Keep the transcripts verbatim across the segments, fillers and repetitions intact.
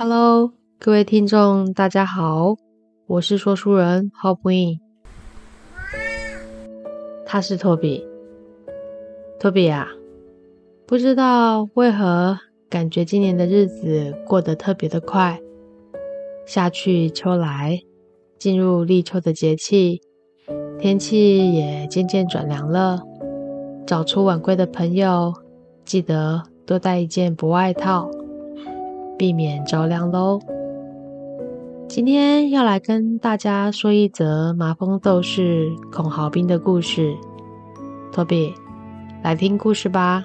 Hello， 各位听众，大家好，我是说书人 Hopwin， 他是托比。托比啊，不知道为何感觉今年的日子过得特别的快，夏去秋来，进入立秋的节气，天气也渐渐转凉了。早出晚归的朋友，记得多带一件薄外套，避免着凉咯。今天要来跟大家说一则麻风斗士孔豪斌的故事。托比，来听故事吧。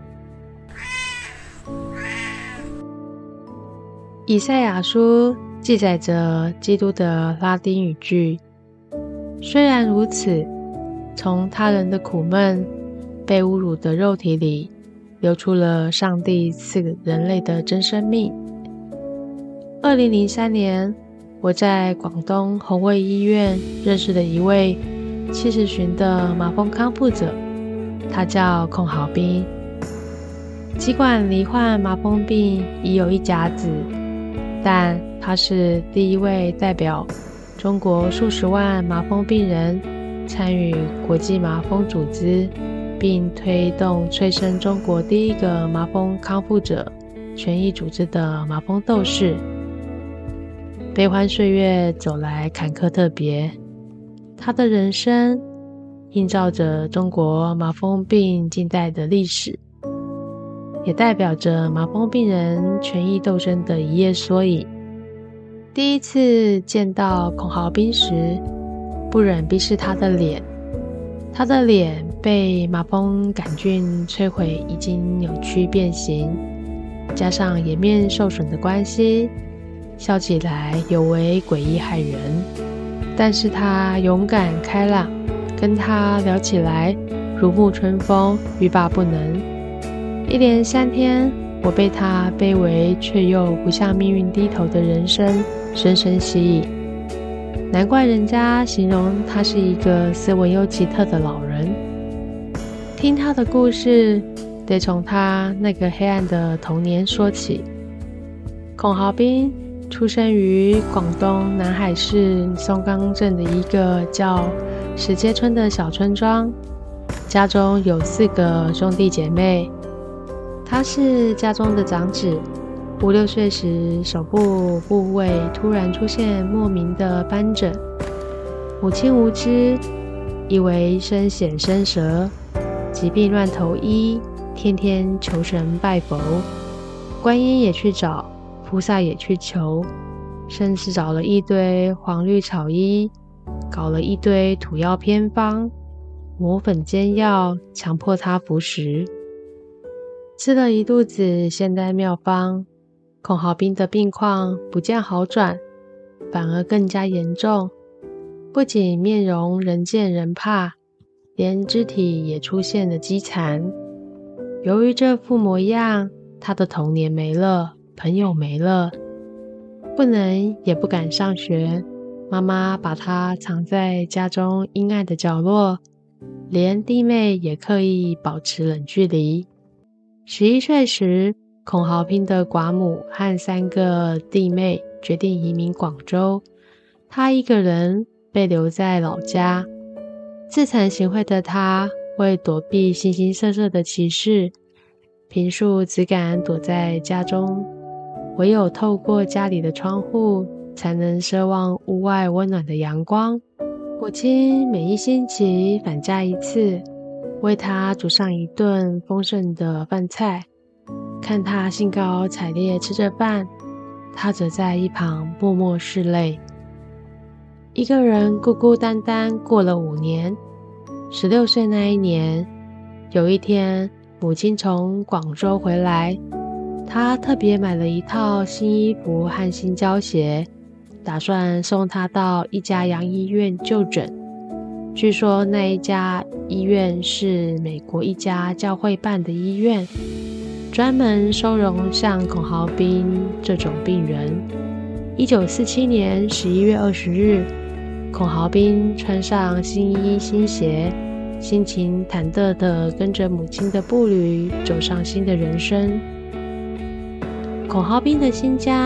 以赛亚书记载着基督的拉丁语句，虽然如此，从他人的苦闷、被侮辱的肉体里流出了上帝赐给人类的真生命。二零零三年，我在广东宏卫医院认识了一位七十旬的麻风康复者，他叫孔豪斌。尽管罹患麻风病已有一甲子，但他是第一位代表中国数十万麻风病人参与国际麻风组织，并推动催生中国第一个麻风康复者权益组织的麻风斗士。悲欢岁月走来坎坷特别，他的人生映照着中国麻风病近代的历史，也代表着麻风病人权益斗争的一页缩影。第一次见到孔豪斌时，不忍逼视他的脸，他的脸被麻风杆菌摧毁，已经扭曲变形，加上颜面受损的关系，笑起来尤为诡异骇人。但是他勇敢开朗，跟他聊起来如沐春风，欲罢不能。一连三天，我被他卑微却又不向命运低头的人生深深吸引。难怪人家形容他是一个斯文又奇特的老人。听他的故事，得从他那个黑暗的童年说起。孔豪斌出生于广东南海市松冈镇的一个叫石碣村的小村庄，家中有四个兄弟姐妹，他是家中的长子。五六岁时，手部部位突然出现莫名的斑疹，母亲无知，以为生癣生蛇，疾病乱投医，天天求神拜佛，观音也去找，菩萨也去求，甚至找了一堆黄绿草医，搞了一堆土药偏方，磨粉煎药，强迫他服食。吃了一肚子现代妙方，孔豪斌的病况不见好转，反而更加严重，不仅面容人见人怕，连肢体也出现了肌残。由于这副模样，他的童年没了，朋友没了，不能也不敢上学，妈妈把他藏在家中阴暗的角落，连弟妹也刻意保持冷距离。十一岁时，孔豪斌的寡母和三个弟妹决定移民广州，他一个人被留在老家。自惭形秽的他，为躲避形形色色的歧视，平素只敢躲在家中，唯有透过家里的窗户，才能奢望屋外温暖的阳光。母亲每一星期返家一次，为他煮上一顿丰盛的饭菜，看他兴高采烈吃着饭，他则在一旁默默拭泪。一个人孤孤单单过了五年。十六岁那一年，有一天，母亲从广州回来，她特别买了一套新衣服和新胶鞋，打算送他到一家洋医院就诊。据说那一家医院是美国一家教会办的医院，专门收容像孔豪斌这种病人。一九四七年十一月二十日，孔豪斌穿上新衣新鞋，心情忐忑地跟着母亲的步履走上新的人生。孔豪斌的新家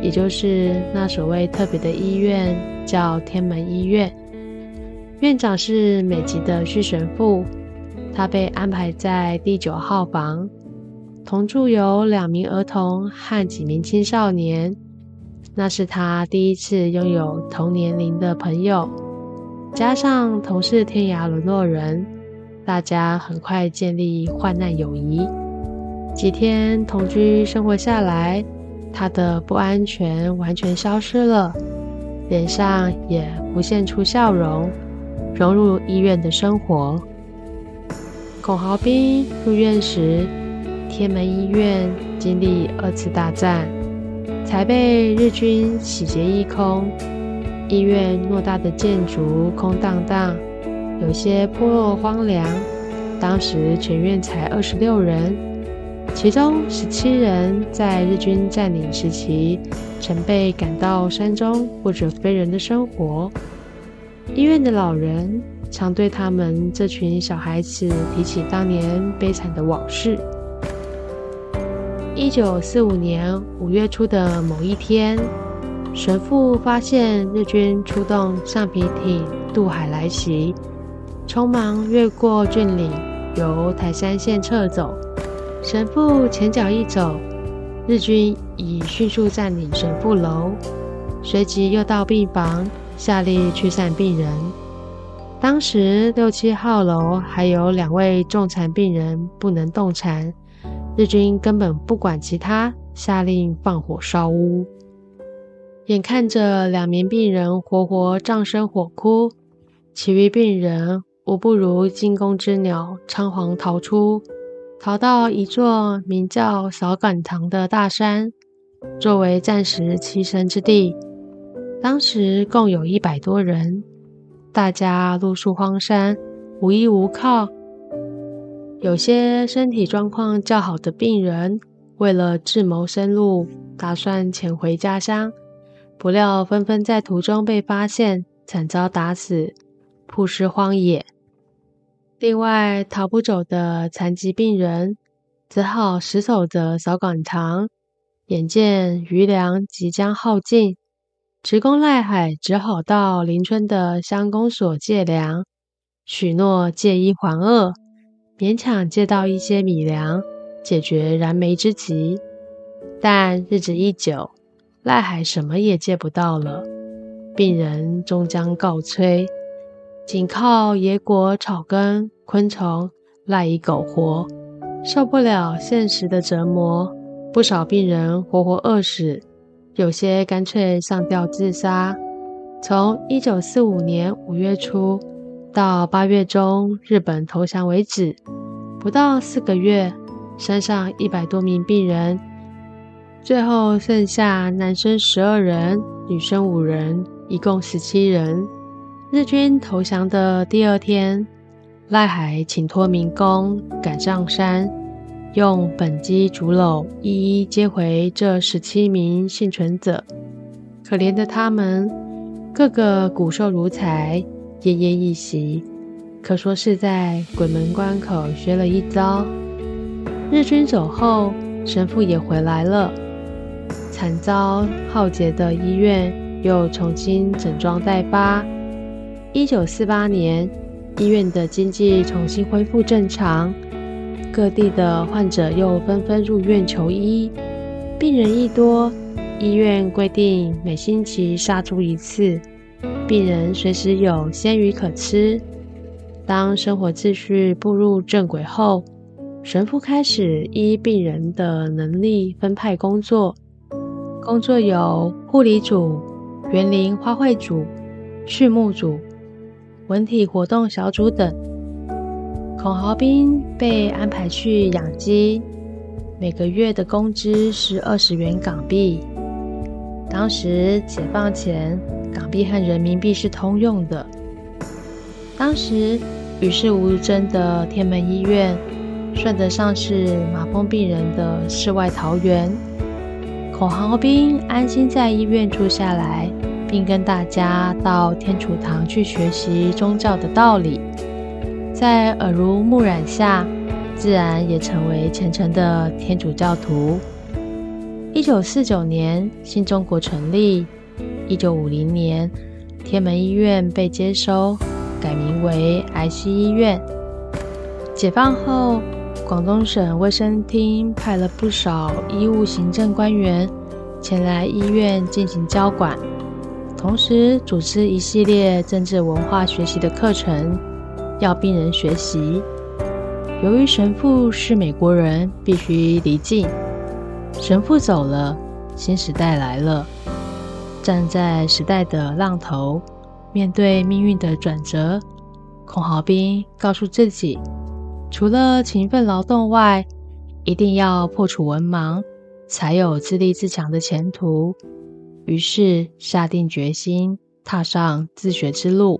也就是那所谓特别的医院，叫天门医院。院长是美籍的旭神父，他被安排在第九号房，同住有两名儿童和几名青少年。那是他第一次拥有同年龄的朋友，加上同是天涯沦落人，大家很快建立患难友谊。几天同居生活下来，他的不安全完全消失了，脸上也浮现出笑容，融入医院的生活。孔豪斌入院时，天门医院经历二次大战，才被日军洗劫一空。医院偌大的建筑空荡荡，有些破落荒凉。当时全院才二十六人，其中十七人在日军占领时期曾被赶到山中过着非人的生活。医院的老人常对他们这群小孩子提起当年悲惨的往事。一九四五年五月初的某一天，神父发现日军出动橡皮艇渡海来袭，匆忙越过峻岭，由台山县撤走。神父前脚一走，日军已迅速占领神父楼，随即又到病房下令驱散病人。当时六七号楼还有两位重残病人不能动弹，日军根本不管其他，下令放火烧屋。眼看着两名病人活活葬身火窟，其余病人无不如惊弓之鸟，仓皇逃出，逃到一座名叫扫杆塘的大山，作为暂时栖身之地。当时共有一百多人，大家露宿荒山，无依无靠。有些身体状况较好的病人，为了自谋生路，打算潜回家乡，不料纷纷在途中被发现，惨遭打死，曝尸荒野。另外，逃不走的残疾病人，只好死守着扫杆塘。眼见余粮即将耗尽，职工赖海只好到邻村的乡公所借粮，许诺借一还二，勉强借到一些米粮，解决燃眉之急。但日子一久，赖海什么也借不到了，病人终将告吹，仅靠野果、草根、昆虫赖以苟活。受不了现实的折磨，不少病人活活饿死，有些干脆上吊自杀。从一九四五年五月初到八月中日本投降为止，不到四个月，山上一百多名病人，最后剩下男生十二人，女生五人，一共十七人。日军投降的第二天，赖海请托民工赶上山，用本机竹篓一一接回这十七名幸存者。可怜的他们，个个骨瘦如柴，奄奄一息，可说是在鬼门关口学了一招。日军走后，神父也回来了，惨遭浩劫的医院又重新整装待发。一九四八年，医院的经济重新恢复正常，各地的患者又纷纷入院求医。病人一多，医院规定每星期杀猪一次，病人随时有鲜鱼可吃。当生活秩序步入正轨后，神父开始依病人的能力分派工作，工作有护理组、园林花卉组、畜牧组、文体活动小组等。孔豪斌被安排去养鸡，每个月的工资是二十元港币。当时解放前，港币和人民币是通用的。当时与世无争的天门医院，算得上是麻风病人的世外桃源。孔豪斌安心在医院住下来，并跟大家到天主堂去学习宗教的道理。在耳濡目染下，自然也成为虔诚的天主教徒。 一九四九年，新中国成立。一九五零年，天门医院被接收，改名为癌西医院。解放后，广东省卫生厅派了不少医务行政官员前来医院进行交管，同时组织一系列政治文化学习的课程，要病人学习。由于神父是美国人，必须离境。神父走了，新时代来了。站在时代的浪头，面对命运的转折，孔豪斌告诉自己，除了勤奋劳动外，一定要破除文盲，才有自立自强的前途。于是下定决心，踏上自学之路。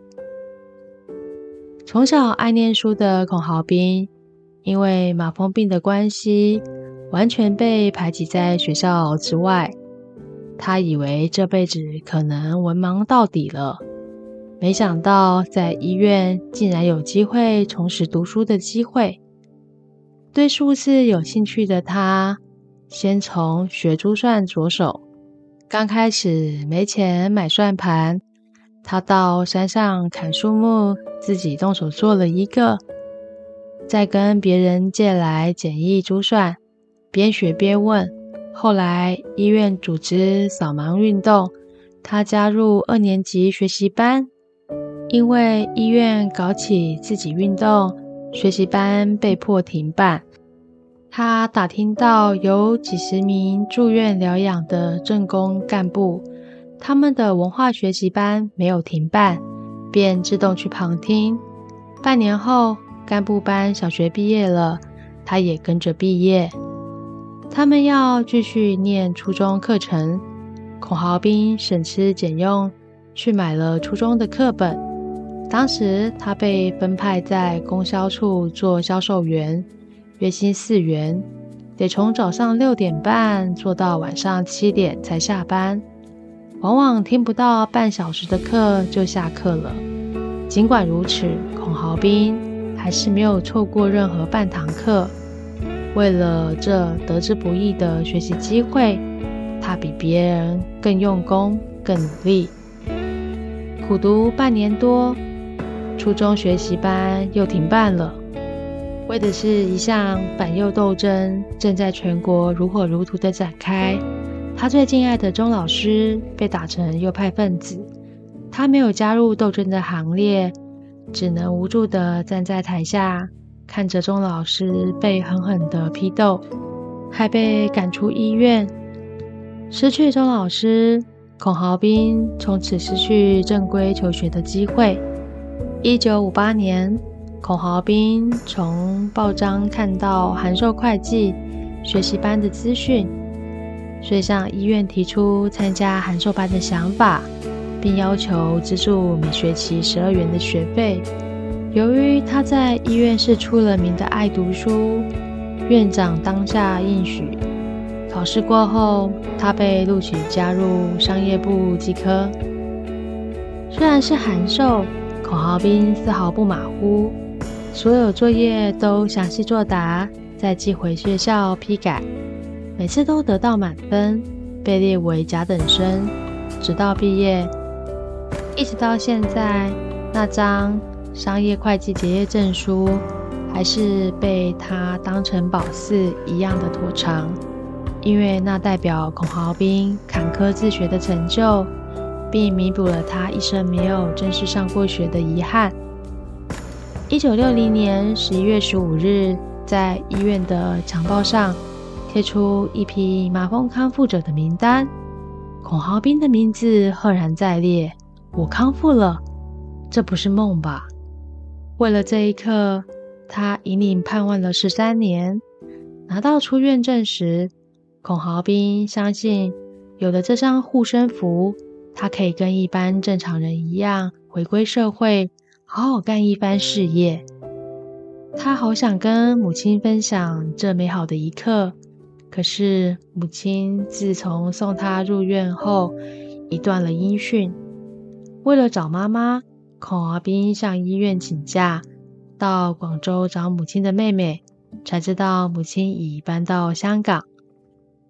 从小爱念书的孔豪斌，因为马蜂病的关系，完全被排挤在学校之外。他以为这辈子可能文盲到底了，没想到在医院竟然有机会重拾读书的机会。对数字有兴趣的他，先从学珠算着手。刚开始没钱买算盘，他到山上砍树木，自己动手做了一个，再跟别人借来简易珠算，边学边问。后来医院组织扫盲运动，他加入二年级学习班。因为医院搞起自己运动，学习班被迫停办。他打听到有几十名住院疗养的正工干部，他们的文化学习班没有停办，便自动去旁听。半年后，干部班小学毕业了，他也跟着毕业。他们要继续念初中课程，孔豪斌省吃俭用去买了初中的课本。当时他被分派在供销处做销售员，月薪四元，得从早上六点半做到晚上七点才下班，往往听不到半小时的课就下课了。尽管如此，孔豪斌还是没有错过任何半堂课。为了这得之不易的学习机会，他比别人更用功、更努力。苦读半年多，初中学习班又停办了。为的是一项反右斗争正在全国如火如荼的展开。他最敬爱的钟老师被打成右派分子，他没有加入斗争的行列，只能无助地站在台下，看着钟老师被狠狠地批斗，还被赶出医院。失去钟老师，孔豪斌从此失去正规求学的机会。一九五八年，孔豪斌从报章看到函授会计学习班的资讯，遂向医院提出参加函授班的想法，并要求资助每学期十二元的学费。由于他在医院是出了名的爱读书，院长当下应许。考试过后，他被录取加入商业部技科。虽然是函授，孔豪斌丝毫不马虎，所有作业都详细作答，再寄回学校批改，每次都得到满分，被列为甲等生，直到毕业。一直到现在，那张商业会计结业证书还是被他当成宝四一样的躲藏，因为那代表孔豪斌坎坷自学的成就，并弥补了他一生没有正式上过学的遗憾。一九六零年十一月十五日，在医院的墙报上贴出一批麻风康复者的名单，孔豪斌的名字赫然在列。我康复了，这不是梦吧？为了这一刻，他引领盼望了十三年。拿到出院证时，孔豪斌相信有了这张护身符，他可以跟一般正常人一样回归社会，好好干一番事业。他好想跟母亲分享这美好的一刻，可是母亲自从送他入院后已断了音讯。为了找妈妈，孔豪斌向医院请假，到广州找母亲的妹妹，才知道母亲已搬到香港。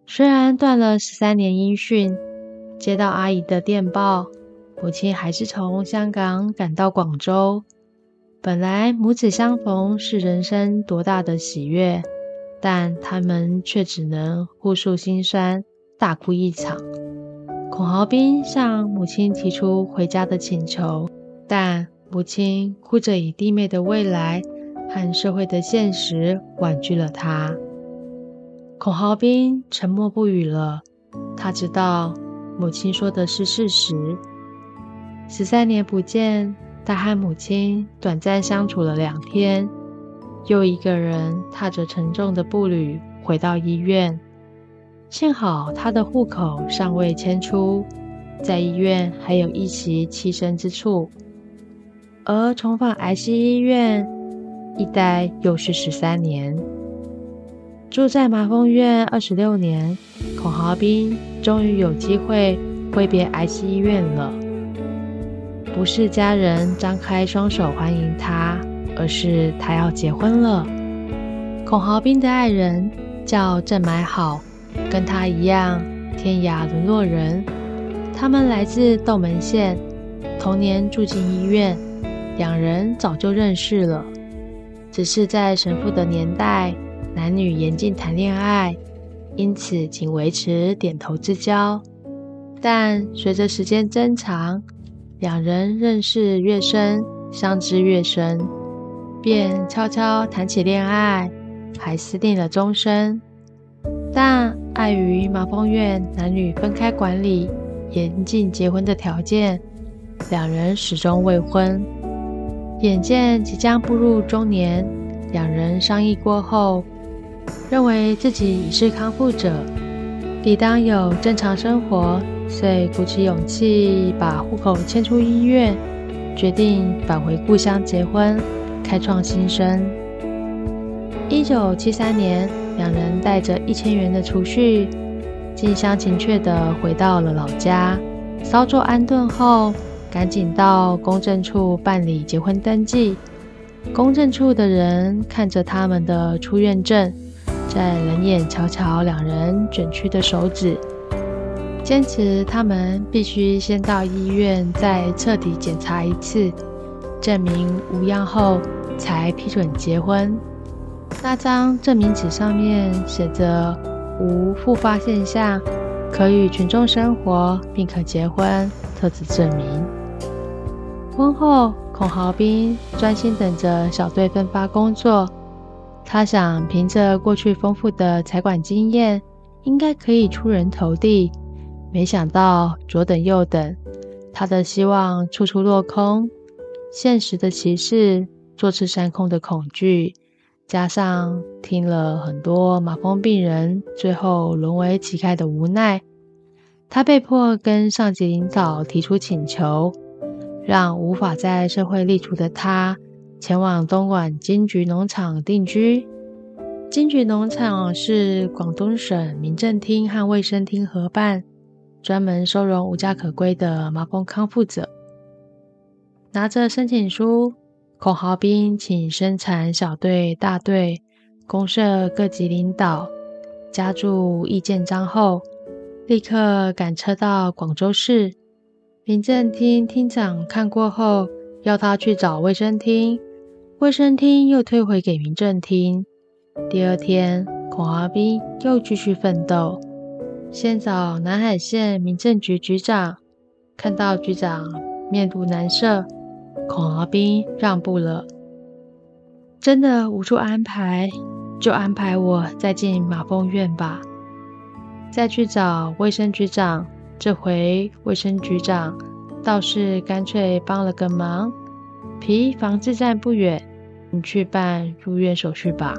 虽然断了十三年音讯，接到阿姨的电报，母亲还是从香港赶到广州。本来母子相逢是人生多大的喜悦，但他们却只能互诉心酸，大哭一场。孔豪斌向母亲提出回家的请求，但母亲哭着以弟妹的未来和社会的现实婉拒了他。孔豪斌沉默不语了，他知道母亲说的是事实。十三年不见，他和母亲短暂相处了两天，又一个人踏着沉重的步履回到医院。幸好他的户口尚未迁出，在医院还有一席栖身之处。而重返癌系医院，一待又是十三年。住在麻风院二十六年，孔豪斌终于有机会挥别癌系医院了。不是家人张开双手欢迎他，而是他要结婚了。孔豪斌的爱人叫郑买好，跟他一样天涯沦落人。他们来自斗门县，同年住进医院，两人早就认识了，只是在神父的年代，男女严禁谈恋爱，因此仅维持点头之交。但随着时间增长，两人认识越深，相知越深，便悄悄谈起恋爱，还私定了终身。但碍于麻风院男女分开管理，严禁结婚的条件，两人始终未婚。眼见即将步入中年，两人商议过后，认为自己已是康复者，理当有正常生活，遂鼓起勇气把户口迁出医院，决定返回故乡结婚，开创新生。一九七三年，两人带着一千元的储蓄，近乡情怯地回到了老家。稍作安顿后，赶紧到公证处办理结婚登记。公证处的人看着他们的出院证，再冷眼瞧瞧两人卷曲的手指，坚持他们必须先到医院再彻底检查一次，证明无恙后才批准结婚。那张证明纸上面写着无复发现象，可与群众生活并可结婚，特此证明。婚后，孔豪斌专心等着小队分发工作。他想凭着过去丰富的财管经验，应该可以出人头地。没想到左等右等，他的希望处处落空。现实的歧视，坐吃山空的恐惧，加上听了很多麻风病人最后沦为乞丐的无奈，他被迫跟上级领导提出请求，让无法在社会立足的他前往东莞金桔农场定居。金桔农场是广东省民政厅和卫生厅合办，专门收容无家可归的麻风康复者。拿着申请书，孔豪斌请生产小队、大队、公社各级领导加注意见章后，立刻赶车到广州市。民政厅厅长看过后，要他去找卫生厅，卫生厅又退回给民政厅。第二天，孔豪斌又继续奋斗，先找南海县民政局局长，看到局长面不难色，孔豪斌让步了。真的无处安排，就安排我再进麻风院吧。再去找卫生局长，这回卫生局长倒是干脆帮了个忙，皮防治站不远，你去办入院手续吧。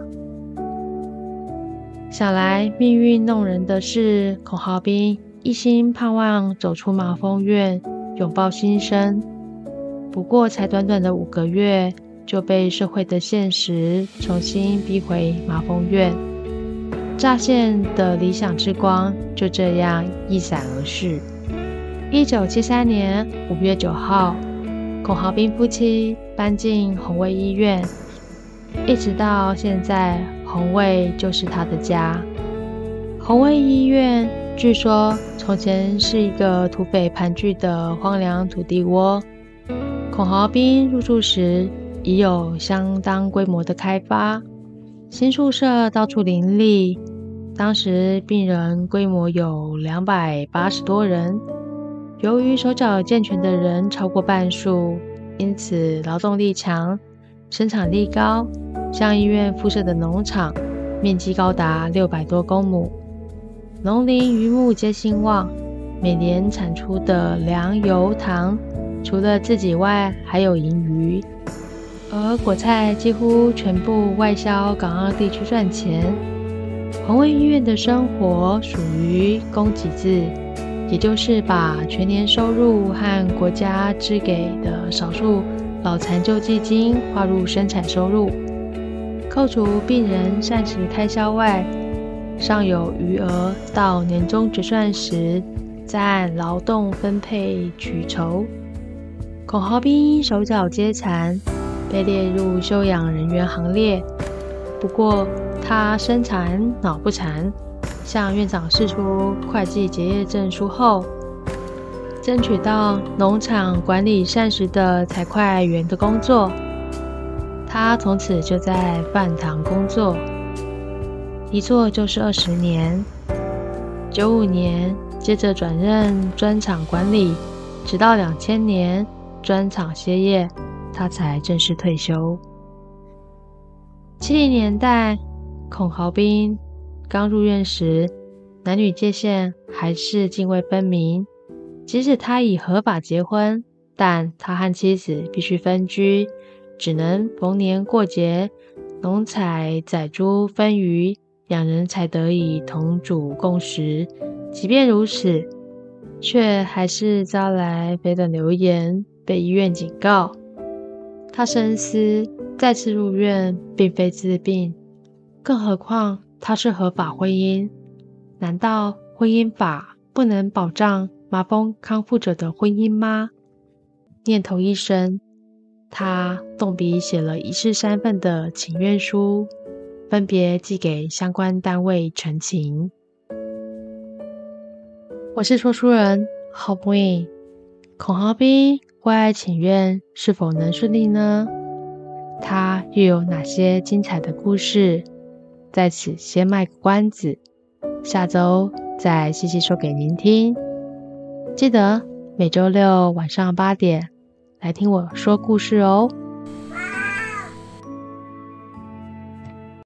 想来命运弄人的是，孔豪斌一心盼望走出麻风院，拥抱新生。不过才短短的五个月，就被社会的现实重新逼回麻风院，乍现的理想之光就这样一闪而逝。一九七三年五月九号，孔豪斌夫妻搬进宏卫医院，一直到现在，宏卫就是他的家。 红卫医院据说从前是一个土匪盘踞的荒凉土地窝，孔豪斌入住时已有相当规模的开发，新宿舍到处林立，当时病人规模有两百八十多人。由于手脚健全的人超过半数，因此劳动力强，生产力高，向医院附设的农场面积高达六百多公亩，农林渔牧皆兴旺，每年产出的粮油糖除了自己外还有盈余，而果菜几乎全部外销港澳地区赚钱。红卫医院的生活属于供给制，也就是把全年收入和国家支给的少数老残救济金划入生产收入，扣除病人膳食开销外，尚有余额到年终决算时再按劳动分配取酬。孔豪斌手脚皆残，被列入休养人员行列，不过他身残脑不残，向院长释出会计结业证书后，争取到农场管理膳食的财会员的工作。他从此就在饭堂工作，一做就是二十年。九五年接着转任砖厂管理，直到两千年砖厂歇业，他才正式退休。七零年代，孔豪斌刚入院时，男女界限还是泾渭分明。即使他已合法结婚，但他和妻子必须分居，只能逢年过节农采宰猪分鱼，两人才得以同煮共食。即便如此，却还是遭来非等流言，被医院警告。他深思，再次入院并非治病，更何况他是合法婚姻，难道婚姻法不能保障麻风康复者的婚姻吗？念头一生，他动笔写了一式三份的请愿书，分别寄给相关单位陈情。我是说书人郝不颖，孔豪斌为爱请愿是否能顺利呢？他又有哪些精彩的故事？在此先卖个关子，下周再细细说给您听。记得每周六晚上八点来听我说故事哦。